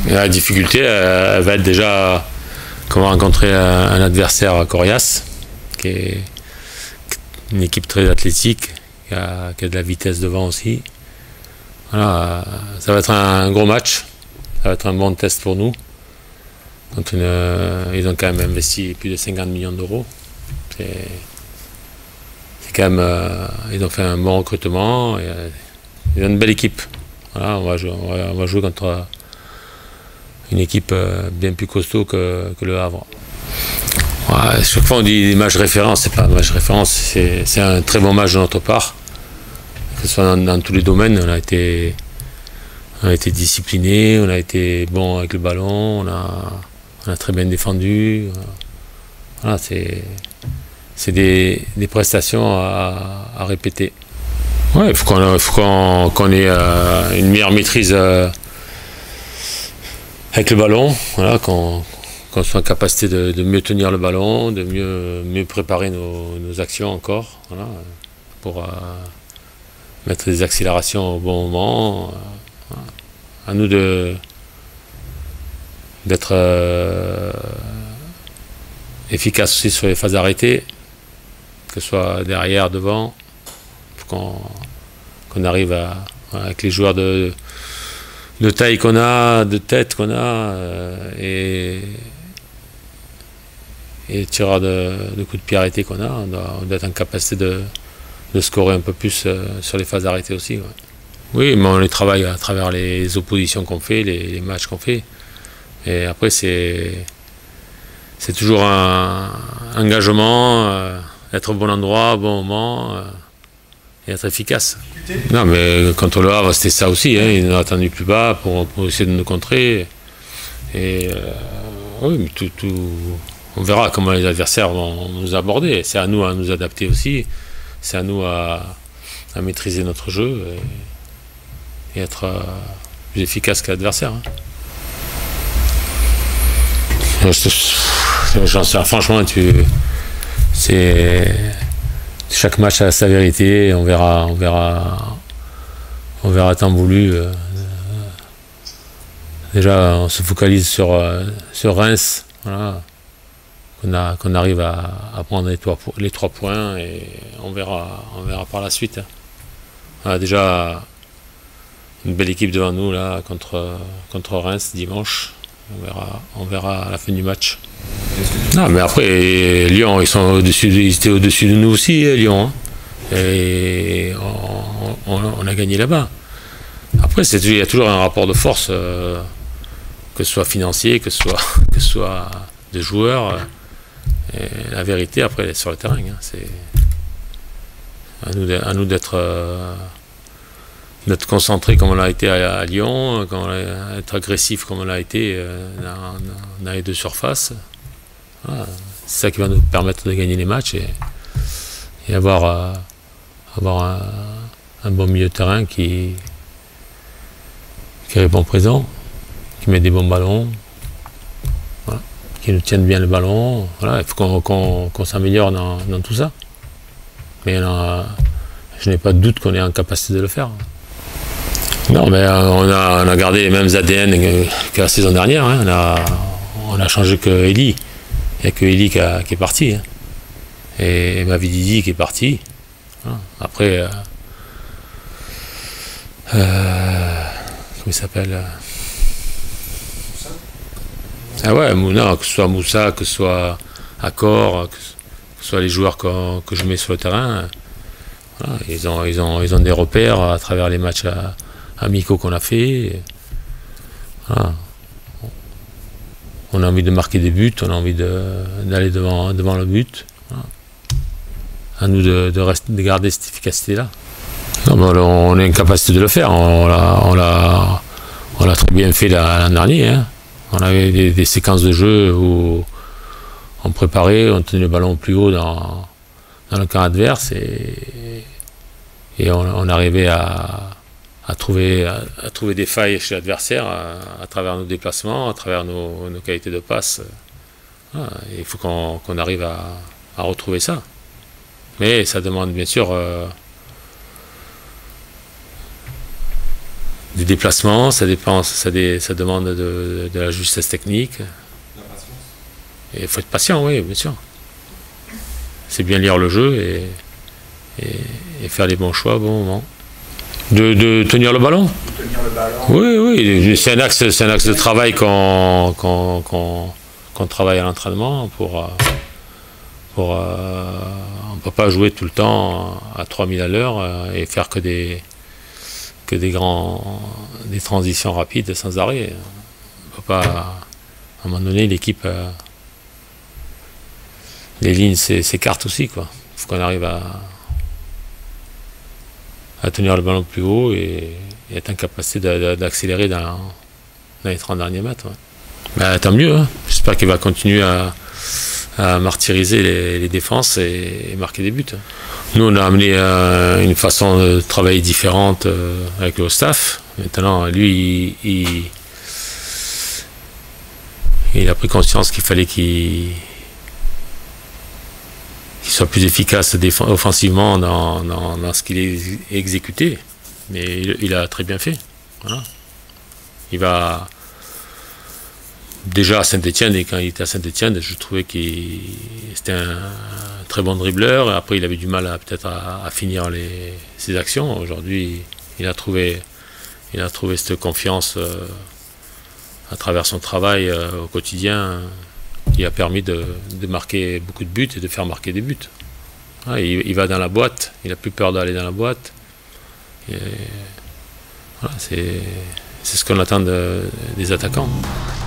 La difficulté, elle va être déjà qu'on va rencontrer un adversaire coriace, qui est une équipe très athlétique, qui a de la vitesse devant aussi. Voilà, ça va être un gros match, ça va être un bon test pour nous. Ils ont quand même investi plus de 50 millions d'euros. C'est quand même, ils ont fait un bon recrutement, ils ont une belle équipe. Voilà, on va jouer contre une équipe bien plus costaud que le Havre. Ouais, chaque fois on dit match référence, c'est pas un match référence, c'est un très bon match de notre part. Que ce soit dans tous les domaines, on a été discipliné, on a été bon avec le ballon, on a très bien défendu. Voilà, c'est des prestations à répéter. Ouais, il faut qu'on ait une meilleure maîtrise avec le ballon, voilà, qu'on soit en capacité de mieux tenir le ballon, de mieux préparer nos actions encore, voilà, pour mettre des accélérations au bon moment. Voilà. À nous d'être efficace aussi sur les phases arrêtées, que ce soit derrière, devant, pour qu'on arrive avec les joueurs de taille qu'on a, de tête qu'on a, et tireurs de coups de pied arrêtés qu'on a, on doit être en capacité de scorer un peu plus sur les phases arrêtées aussi. Ouais. Oui, mais on les travaille à travers les oppositions qu'on fait, les matchs qu'on fait. Et après, c'est toujours un engagement, être au bon endroit, au bon moment, et être efficace. Non, mais contre le Havre, c'était ça aussi. Hein, ils nous ont attendu plus bas pour essayer de nous contrer. Et oui, mais on verra comment les adversaires vont nous aborder. C'est à nous à nous adapter aussi. C'est à nous à maîtriser notre jeu et être plus efficace que l'adversaire. Hein. J'en sais, franchement, chaque match a sa vérité. On verra temps voulu. Déjà, on se focalise sur Reims, voilà, qu'on arrive à prendre les 3 points et on verra par la suite. Hein. Voilà, déjà une belle équipe devant nous là contre Reims dimanche. On verra à la fin du match. Non, mais après, Lyon, ils étaient au-dessus de nous aussi, Lyon. Hein. Et on a gagné là-bas. Après, il y a toujours un rapport de force, que ce soit financier, que ce soit de joueurs. Et la vérité, après, elle est sur le terrain. Hein. C'est à nous d'être concentré comme on l'a été à Lyon, être agressif comme on l'a été dans les 2 surfaces. Voilà. C'est ça qui va nous permettre de gagner les matchs et avoir un bon milieu de terrain qui répond présent, qui met des bons ballons, voilà, qui nous tienne bien le ballon. Voilà, il faut qu'on s'améliore dans tout ça. Mais je n'ai pas de doute qu'on est en capacité de le faire. Non, mais on a gardé les mêmes ADN que la saison dernière. Hein. On a changé que Eli. Il n'y a que Eli qui est parti. Hein. Et Mavididi qui est parti. Voilà. Après, comment il s'appelle Ah ouais, non, que ce soit Moussa, que ce soit Accor, que ce soit les joueurs que je mets sur le terrain. Voilà, ils ont des repères à travers les matchs amicaux qu'on a fait. Voilà. On a envie de marquer des buts, on a envie d'aller devant le but. Voilà. À nous de garder cette efficacité-là. On est en capacité de le faire. On l'a très bien fait l'an dernier. Hein. On avait des séquences de jeu où on préparait, on tenait le ballon plus haut dans le camp adverse et on arrivait à trouver des failles chez l'adversaire à travers nos déplacements, à travers nos qualités de passe. Voilà, il faut qu'on arrive à retrouver ça. Mais ça demande bien sûr du déplacement, ça demande de la justesse technique. La patience. Et il faut être patient, oui, bien sûr. C'est bien lire le jeu et faire les bons choix au bon moment. De tenir le ballon. Tenir le ballon. Oui, oui, c'est un axe de travail qu'on travaille à l'entraînement on ne peut pas jouer tout le temps à 3000 à l'heure et faire que des transitions rapides sans arrêt. On peut pas, à un moment donné, l'équipe, les lignes s'écartent aussi, quoi. Il faut qu'on arrive à tenir le ballon plus haut et être en capacité d'accélérer dans les 30 derniers mètres. Ouais. Ben, tant mieux, hein. J'espère qu'il va continuer à martyriser les défenses et marquer des buts. Nous, on a amené une façon de travailler différente avec le staff. Maintenant, lui, il a pris conscience qu'il fallait qu'il soit plus efficace offensivement dans ce qu'il a exécuté. Mais il a très bien fait. Voilà. Il va... Déjà à Saint-Etienne, et quand il était à Saint-Etienne, je trouvais qu'il c'était un très bon dribbleur. Après, il avait du mal peut-être à finir ses actions. Aujourd'hui, il a trouvé cette confiance à travers son travail au quotidien. Il a permis de marquer beaucoup de buts et de faire marquer des buts. Ouais, il va dans la boîte, il n'a plus peur d'aller dans la boîte. Voilà, c'est ce qu'on attend des attaquants.